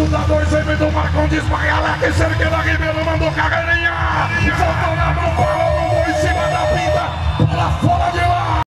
Lutador sempre do Marcão desmaia, Leque, Cerqueira, Ribeiro, mandou